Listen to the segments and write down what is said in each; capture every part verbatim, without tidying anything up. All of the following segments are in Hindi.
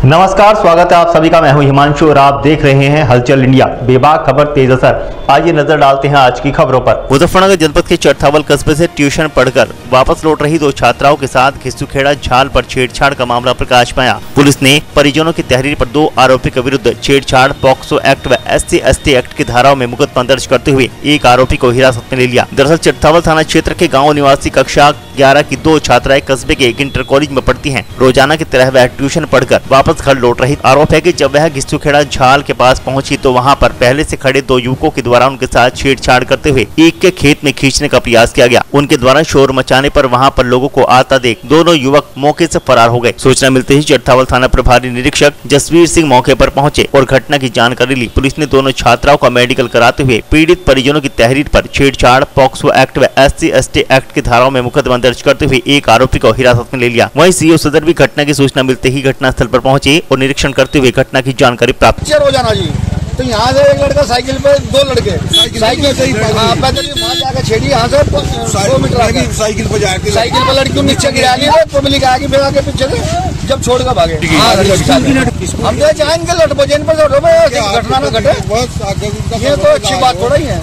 नमस्कार, स्वागत है आप सभी का। मैं हूं हिमांशु और आप देख रहे हैं हलचल इंडिया। बेबाक खबर तेज असर। आइए नजर डालते हैं आज की खबरों पर। मुजफ्फरनगर जनपद के चरथावल कस्बे से ट्यूशन पढ़कर वापस लौट रही दो छात्राओं के साथ घिस्सुखेड़ा झाल पर छेड़छाड़ का मामला प्रकाश में आया। पुलिस ने परिजनों की तहरीर पर दो आरोपी के विरुद्ध छेड़छाड़, पॉक्सो एक्ट व S C S T act की धाराओं में मुकदमा दर्ज करते हुए एक आरोपी को हिरासत में ले लिया। दरअसल चरथावल थाना क्षेत्र के गाँव निवासी कक्षा ग्यारह की दो छात्राएं कस्बे के एक इंटर कॉलेज में पढ़ती हैं। रोजाना की तरह वह ट्यूशन पढ़कर वापस घर लौट रही। आरोप है कि जब वह घिस्सुखेड़ा झाल के पास पहुंची तो वहां पर पहले से खड़े दो युवकों के द्वारा उनके साथ छेड़छाड़ करते हुए एक के खेत में खींचने का प्रयास किया गया। उनके द्वारा शोर मचाने पर वहां पर लोगों को आता देख दोनों युवक मौके से फरार हो गए। सूचना मिलते ही चरथावल थाना प्रभारी निरीक्षक जसवीर सिंह मौके पर पहुंचे और घटना की जानकारी ली। पुलिस ने दोनों छात्राओं का मेडिकल कराते हुए पीड़ित परिजनों की तहरीर पर छेड़छाड़, पॉक्सो एक्ट व S C S T act की धाराओं में मुकदमा दर्ज करते हुए एक आरोपी को हिरासत में ले लिया। वहीं सीओ सदर भी घटना की सूचना मिलते ही घटनास्थल पर पहुंचे और निरीक्षण करते हुए घटना की जानकारी प्राप्त की। रोजाना जी तो यहाँ से एक लड़का साइकिल पे, दो लड़के साइकिल से ही पैदल वहाँ जाकर छेड़ी, यहाँ से दो मीटर आगे साइकिल पे जाके साइकिल पे लड़की नीचे गिरा ली, पब्लिक आगे भेजा के पीछे से जब छोड़ कर भागे। हम तो चाहेंगे लटपो जेन पर घटना न घटे, ये तो अच्छी बात थोड़ा ही है।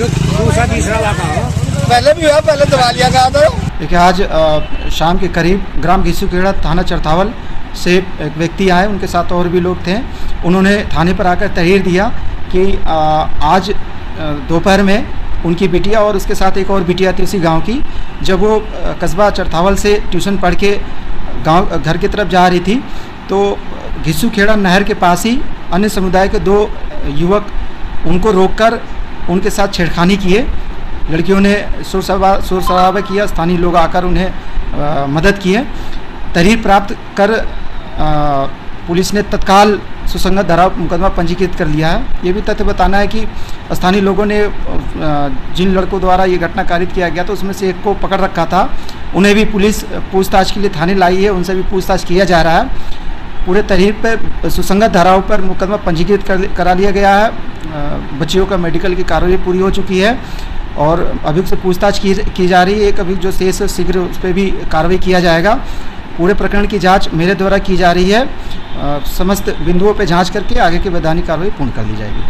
पहले भी हुआ, पहले दवा लिया गया था। देखिए आज आ, शाम के करीब ग्राम घिस्सुखेड़ा थाना चरथावल से एक व्यक्ति आए, उनके साथ और भी लोग थे। उन्होंने थाने पर आकर तहरीर दिया कि आ, आज दोपहर में उनकी बिटिया और उसके साथ एक और बिटिया थी उसी गांव की। जब वो कस्बा चरथावल से ट्यूशन पढ़ के गांव घर की तरफ जा रही थी तो घिस्सुखेड़ा नहर के पास ही अन्य समुदाय के दो युवक उनको रोककर उनके साथ छेड़खानी किए। लड़कियों ने शोर शराबा शोर शराबा किया, स्थानीय लोग आकर उन्हें आ, मदद की है। तहरीर प्राप्त कर आ, पुलिस ने तत्काल सुसंगत धारा मुकदमा पंजीकृत कर लिया है। ये भी तथ्य बताना है कि स्थानीय लोगों ने आ, जिन लड़कों द्वारा ये घटना कारित किया गया था उसमें से एक को पकड़ रखा था, उन्हें भी पुलिस पूछताछ के लिए थाने लाई है, उनसे भी पूछताछ किया जा रहा है। पूरे तहरीर पर सुसंगत धाराओं पर मुकदमा पंजीकृत कर, करा लिया गया है। आ, बच्चियों का मेडिकल की कार्रवाई पूरी हो चुकी है और अभियुक्त से पूछताछ की की जा रही है। एक अभियुक्त जो शेष है शीघ्र उस पर भी कार्रवाई किया जाएगा। पूरे प्रकरण की जांच मेरे द्वारा की जा रही है। आ, समस्त बिंदुओं पर जांच करके आगे की वैधानिक कार्रवाई पूर्ण कर ली जाएगी।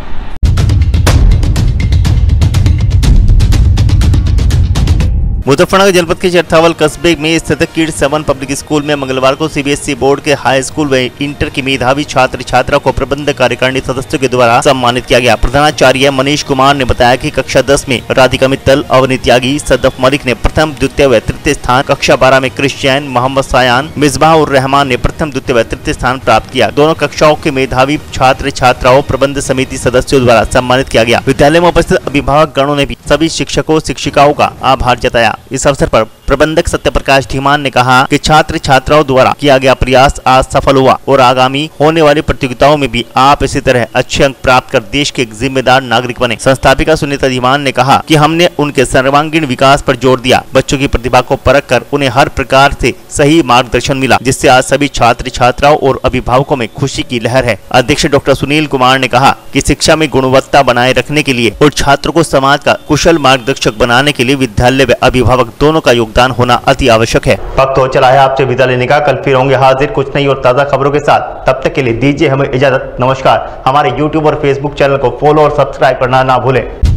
मुजफ्फरनगर जनपद के चरथावल कस्बे में स्थित किड्स सेवन पब्लिक स्कूल में मंगलवार को C B S E board के हाई स्कूल व इंटर की मेधावी छात्र छात्रा को प्रबंधक कार्यकारिणी सदस्यों के द्वारा सम्मानित किया गया। प्रधानाचार्य मनीष कुमार ने बताया कि कक्षा दस में राधिका मित्तल, अवनी त्यागी, सदफ मलिक ने प्रथम, द्वितीय व तृतीय स्थान, कक्षा बारह में क्रिश्चियन, मोहम्मद सायान, मिसबाह उर रहमान ने प्रथम, द्वितीय व तृतीय स्थान प्राप्त किया। दोनों कक्षाओं के मेधावी छात्र छात्राओं प्रबंध समिति सदस्यों द्वारा सम्मानित किया गया। विद्यालय में उपस्थित अभिभावक गणों ने भी सभी शिक्षकों शिक्षिकाओं का आभार जताया। इस अवसर पर प्रबंधक सत्यप्रकाश धीमान ने कहा कि छात्र छात्राओं द्वारा किया गया प्रयास आज सफल हुआ और आगामी होने वाली प्रतियोगिताओं में भी आप इसी तरह अच्छे अंक प्राप्त कर देश के एक जिम्मेदार नागरिक बने। संस्थापिका सुनीता धीमान ने कहा कि हमने उनके सर्वांगीण विकास पर जोर दिया। बच्चों की प्रतिभा को परख कर उन्हें हर प्रकार से सही मार्गदर्शन मिला, जिससे आज सभी छात्र छात्राओं और अभिभावकों में खुशी की लहर है। अध्यक्ष डॉक्टर सुनील कुमार ने कहा कि शिक्षा में गुणवत्ता बनाए रखने के लिए और छात्रों को समाज का कुशल मार्गदर्शक बनाने के लिए विद्यालय व अभिभावक दोनों का योगदान होना अति आवश्यक है। वक्त हो चला है आपसे विदा लेने का। कल फिर होंगे हाजिर कुछ नई और ताजा खबरों के साथ। तब तक के लिए दीजिए हमें इजाजत। नमस्कार। हमारे यूट्यूब और फेसबुक चैनल को फॉलो और सब्सक्राइब करना ना भूलें।